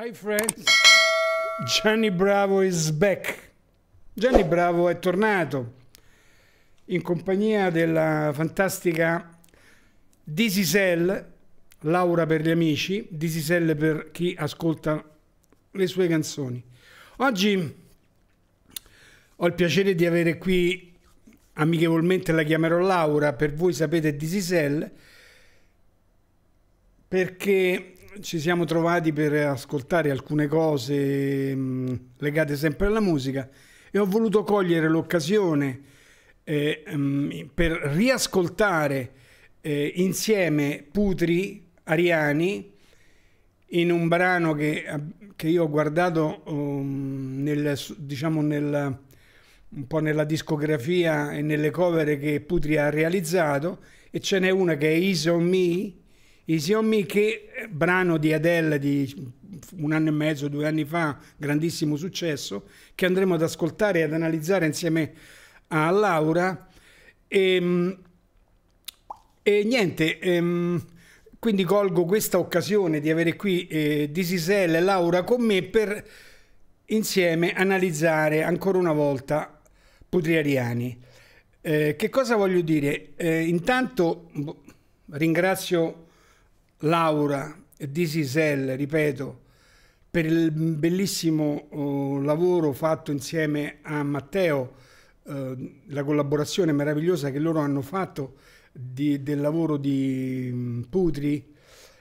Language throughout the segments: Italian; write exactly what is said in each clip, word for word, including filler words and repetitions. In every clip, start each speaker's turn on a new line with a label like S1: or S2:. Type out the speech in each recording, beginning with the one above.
S1: Hi friends, Gianni Bravo is back. Gianni Bravo è tornato in compagnia della fantastica Disisel, Laura per gli amici, Disisel per chi ascolta le sue canzoni. Oggi ho il piacere di avere qui, amichevolmente la chiamerò Laura, per voi sapete Disisel, perché ci siamo trovati per ascoltare alcune cose mh, legate sempre alla musica e ho voluto cogliere l'occasione eh, mh, per riascoltare eh, insieme Putri Ariani in un brano che, che io ho guardato um, nel, diciamo nel, un po' nella discografia e nelle cover che Putri ha realizzato, e ce n'è una che è Easy on Me, Easy on Me, che è brano di Adele di un anno e mezzo, due anni fa, grandissimo successo, che andremo ad ascoltare e ad analizzare insieme a Laura. E, e niente, ehm, quindi colgo questa occasione di avere qui eh, Disisel e Laura con me per insieme analizzare ancora una volta Putri Ariani. Eh, che cosa voglio dire? Eh, intanto ringrazio Laura e Disisel, ripeto, per il bellissimo uh, lavoro fatto insieme a Matteo, uh, la collaborazione meravigliosa che loro hanno fatto di, del lavoro di um, Putri,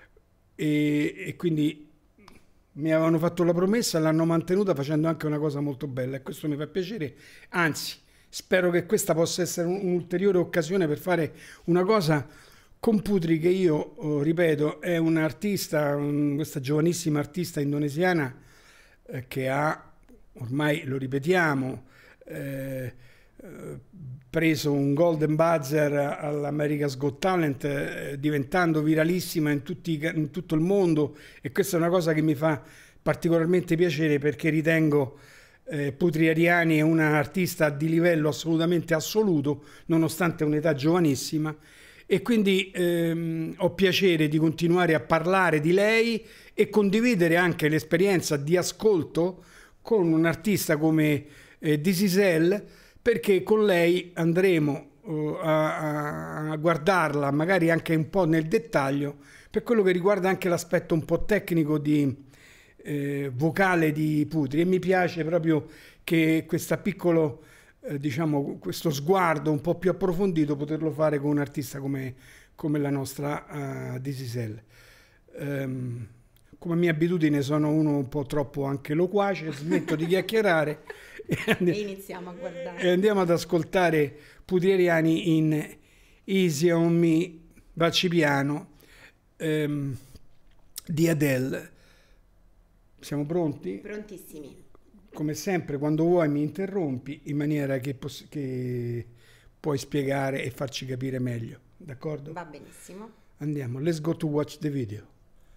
S1: e, e quindi mi avevano fatto la promessa, l'hanno mantenuta facendo anche una cosa molto bella, e questo mi fa piacere. Anzi, spero che questa possa essere un'ulteriore occasione per fare una cosa con Putri, che io, oh, ripeto, è un'artista, un, questa giovanissima artista indonesiana eh, che ha, ormai lo ripetiamo, eh, eh, preso un Golden Buzzer all'America's Got Talent, eh, diventando viralissima in, tutti, in tutto il mondo, e questa è una cosa che mi fa particolarmente piacere, perché ritengo eh, Putri Ariani è un'artista di livello assolutamente assoluto, nonostante un'età giovanissima. E quindi ehm, ho piacere di continuare a parlare di lei e condividere anche l'esperienza di ascolto con un artista come eh, Disisel, perché con lei andremo uh, a, a guardarla magari anche un po' nel dettaglio per quello che riguarda anche l'aspetto un po' tecnico di eh, vocale di Putri, e mi piace proprio che questo piccolo Eh, diciamo, questo sguardo un po' più approfondito poterlo fare con un artista come, come la nostra uh, Disisel. Um, come mia abitudine sono uno un po' troppo anche loquace, smetto di chiacchierare e, and
S2: e iniziamo a guardare
S1: e andiamo ad ascoltare Putri Ariani in Easy on Me, Baci Piano, um, di Adele. Siamo pronti?
S2: Prontissimi.
S1: Come sempre, quando vuoi mi interrompi in maniera che, che puoi spiegare e farci capire meglio, d'accordo?
S2: Va benissimo.
S1: Andiamo, let's go to watch the video.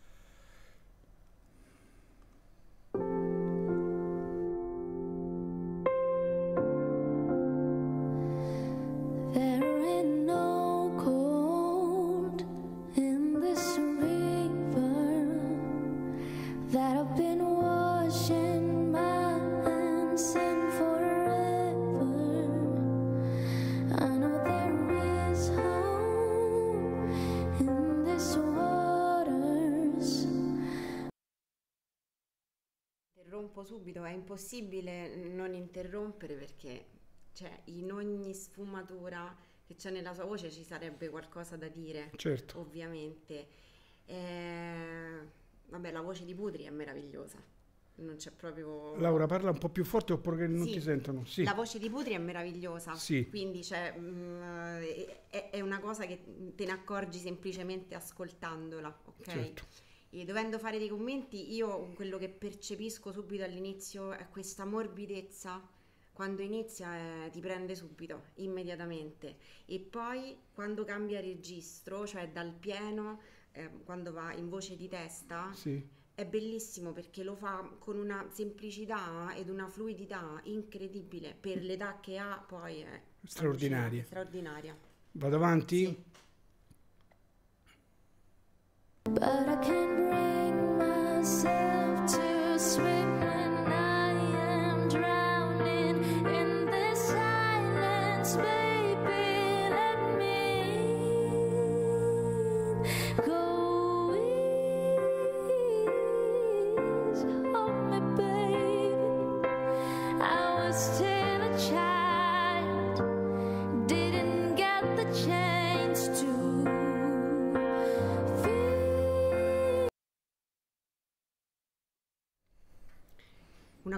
S2: Interrompo subito, è impossibile non interrompere, perché cioè, in ogni sfumatura che c'è nella sua voce ci sarebbe qualcosa da dire,
S1: certo,
S2: ovviamente. Eh, vabbè, la voce di Putri è meravigliosa, non c'è proprio...
S1: Laura, parla un po' più forte oppure non
S2: sì,
S1: ti sentono? Sì.
S2: La voce di Putri è meravigliosa,
S1: sì.
S2: Quindi cioè, mh, è, è una cosa che te ne accorgi semplicemente ascoltandola, ok?
S1: Certo.
S2: E dovendo fare dei commenti, io quello che percepisco subito all'inizio è questa morbidezza. Quando inizia eh, ti prende subito, immediatamente, e poi quando cambia registro, cioè dal pieno, eh, quando va in voce di testa,
S1: sì,
S2: è bellissimo, perché lo fa con una semplicità ed una fluidità incredibile. Per l'età che ha poi è
S1: straordinaria.
S2: straordinaria.
S1: Vado avanti?
S2: Sì.
S3: But I can't bring myself to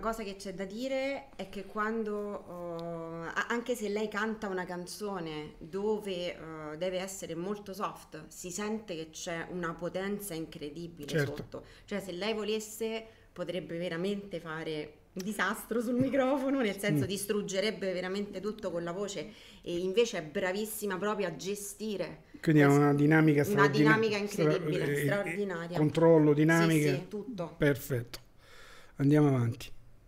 S2: cosa che c'è da dire è che quando, uh, a- anche se lei canta una canzone dove uh, deve essere molto soft, si sente che c'è una potenza incredibile
S1: Certo.
S2: sotto. Cioè, se lei volesse, potrebbe veramente fare un disastro sul microfono, nel senso
S1: Mm.
S2: distruggerebbe veramente tutto con la voce, e invece è bravissima proprio a gestire
S1: Quindi ha
S2: quest-
S1: una dinamica
S2: una
S1: straordinaria.
S2: dinamica incredibile, straordinaria.
S1: Controllo,
S2: Sì,
S1: dinamica.
S2: sì, tutto.
S1: Perfetto. Andiamo avanti.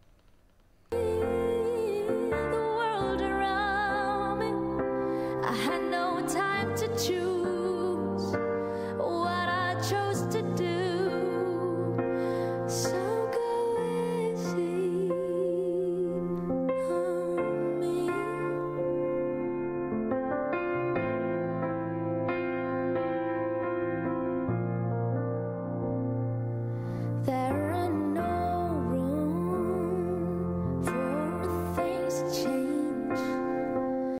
S3: The world around me, I had no time to choose what I chose to do. So go easy on me. There ain't no room for things to change.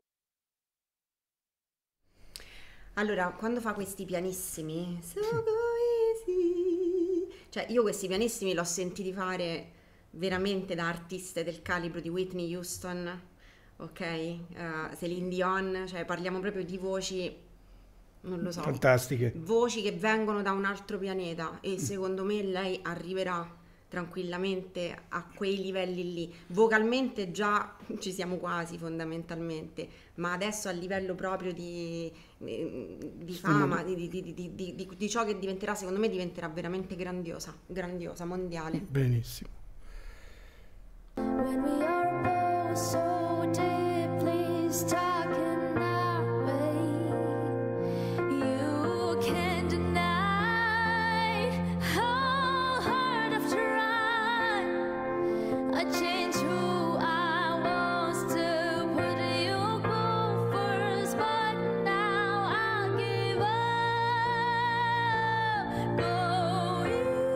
S2: Allora, quando fa questi pianissimi, so go easy, cioè io questi pianissimi l'ho sentiti fare veramente da artiste del calibro di Whitney Houston, ok? Eh, Celine Dion, cioè parliamo proprio di voci, non lo so,
S1: Fantastiche.
S2: voci che vengono da un altro pianeta, e secondo me lei arriverà tranquillamente a quei livelli lì. Vocalmente già ci siamo quasi fondamentalmente, ma adesso a livello proprio di, eh, di fama, di, di- di- di- di- di- di ciò che diventerà, secondo me diventerà veramente grandiosa, grandiosa, mondiale.
S1: Benissimo.
S3: When we are both so deeply stuck in our way, you can't deny how hard I've tried. I changed who I was to put you both first, but now I'll give up. Go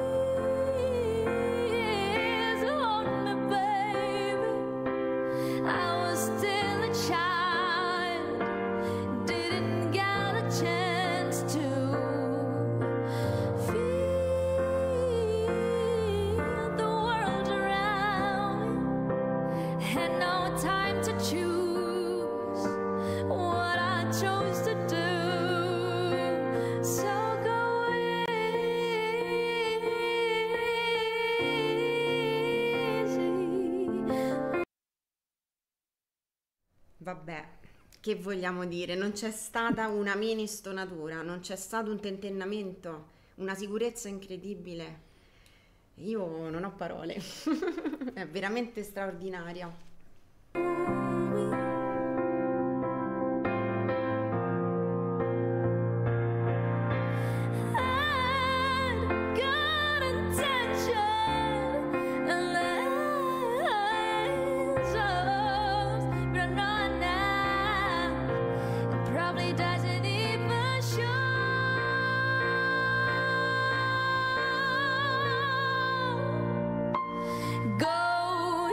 S3: easy on me, baby. I was still a child, didn't get a chance to feel the world around me. Had no time to choose what I chose to do. So go easy.
S2: Vabbè, che vogliamo dire? Non c'è stata una mini stonatura, non c'è stato un tentennamento, una sicurezza incredibile. Io non ho parole, è veramente straordinaria.
S3: I'd got intention and lessons, but I'm not now. It probably doesn't even show. Go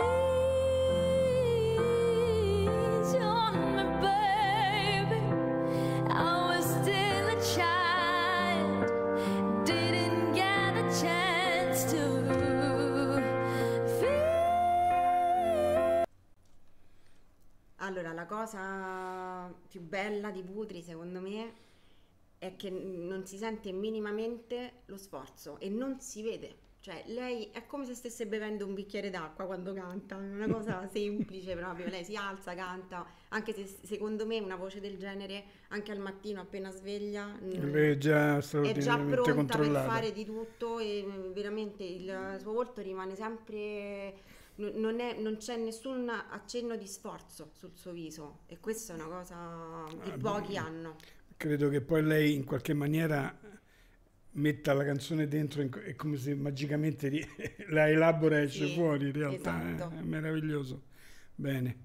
S3: easy on me, baby. I was still a child, didn't get a chance to feel.
S2: Allora, la cosa più bella di Putri, secondo me, è che non si sente minimamente lo sforzo e non si vede. Cioè, lei è come se stesse bevendo un bicchiere d'acqua quando canta, è una cosa semplice proprio. Lei si alza, canta, anche se secondo me una voce del genere, anche al mattino appena sveglia, mm,
S1: Lei è già
S2: è già
S1: straordinariamente
S2: pronta per
S1: controllata.
S2: fare di tutto, e mm, veramente il suo volto rimane sempre, non non è- non c'è nessun accenno di sforzo sul suo viso, e questa è una cosa che
S1: Ah,
S2: pochi
S1: beh,
S2: hanno.
S1: credo che poi lei in qualche maniera metta la canzone dentro, in- è come se magicamente ri- la elabora e esce
S2: Sì,
S1: fuori, in realtà eh,
S2: esatto.
S1: è meraviglioso. Bene.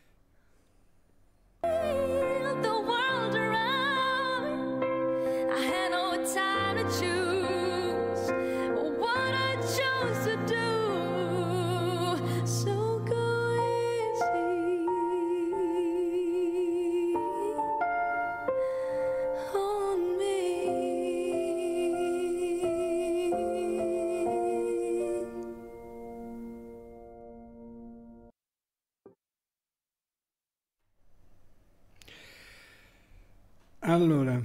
S3: The world around me. I had no time to choose what I chose to do. So go easy on me.
S1: Allora,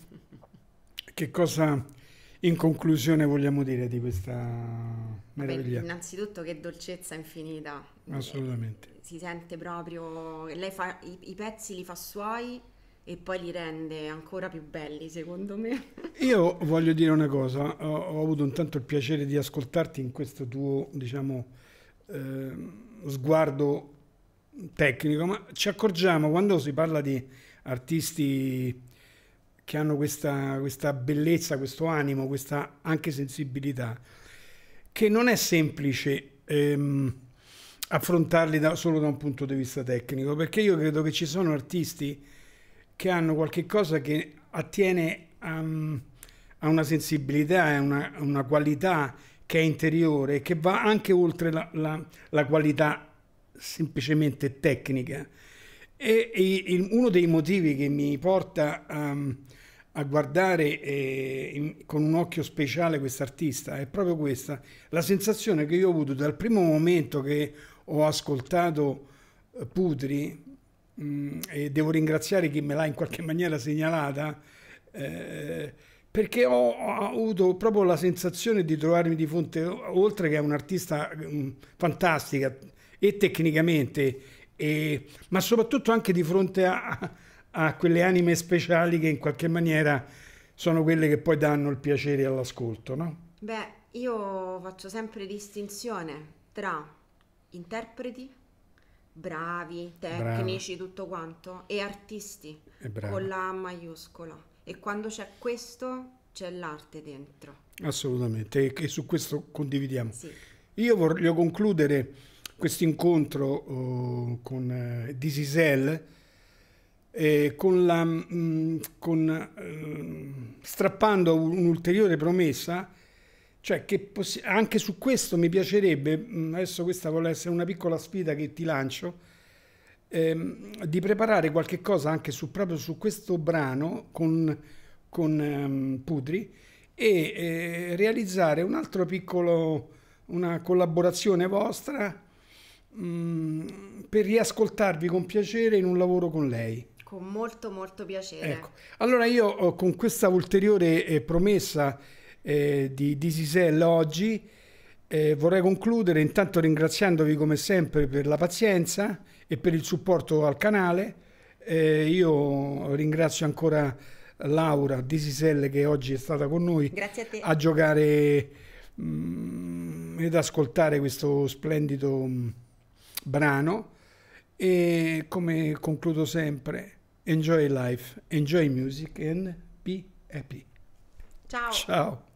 S1: che cosa in conclusione vogliamo dire di questa
S2: Vabbè,
S1: meraviglia?
S2: innanzitutto che dolcezza infinita.
S1: Assolutamente.
S2: Eh, Si sente proprio, lei fa i, i pezzi li fa suoi e poi li rende ancora più belli, secondo me.
S1: Io voglio dire una cosa, ho, ho avuto intanto il piacere di ascoltarti in questo tuo, diciamo, eh, sguardo tecnico, ma ci accorgiamo quando si parla di artisti che hanno questa, questa bellezza, questo animo, questa anche sensibilità, che non è semplice ehm, affrontarli da- solo da un punto di vista tecnico, perché io credo che ci sono artisti che hanno qualche cosa che attiene a, a una sensibilità e una, una qualità che è interiore, che va anche oltre la, la- la qualità semplicemente tecnica. E, e il- uno dei motivi che mi porta a, a guardare eh, in- con un occhio speciale quest'artista è proprio questa, la sensazione che io ho avuto dal primo momento che ho ascoltato eh, Putri. Mm, e devo ringraziare chi me l'ha in qualche maniera segnalata, eh, perché ho, ho avuto proprio la sensazione di trovarmi di fronte, oltre che a un'artista mm, fantastica e tecnicamente, e- ma soprattutto anche di fronte a, a quelle anime speciali che in qualche maniera sono quelle che poi danno il piacere all'ascolto, no?
S2: Beh, io faccio sempre distinzione tra interpreti bravi,
S1: Brava,
S2: tecnici, tutto quanto, e artisti
S1: è brava,
S2: con la A maiuscola. E quando c'è questo, c'è l'arte dentro.
S1: assolutamente, e, e su questo condividiamo.
S2: Sì.
S1: Io voglio concludere questo incontro oh, con eh, Disisel eh, con la, mm, con, eh, strappando un'ulteriore promessa, cioè che possi- anche su questo mi piacerebbe, mm, adesso questa vuole essere una piccola sfida che ti lancio, ehm, di preparare qualche cosa anche su, proprio su questo brano con, con ehm, Putri e eh, realizzare un altro piccolo, una collaborazione vostra mm, per riascoltarvi con piacere in un lavoro con lei.
S2: Con molto molto piacere.
S1: Ecco, allora io oh, con questa ulteriore eh, promessa eh, di, di Sisel oggi eh, vorrei concludere intanto ringraziandovi come sempre per la pazienza e per il supporto al canale. Eh, io ringrazio ancora Laura di Sisel che oggi è stata con noi
S2: Grazie a te.
S1: a giocare mm, ed ascoltare questo splendido mm, brano e come concludo sempre, enjoy life, enjoy music and be happy.
S2: Ciao.
S1: Ciao.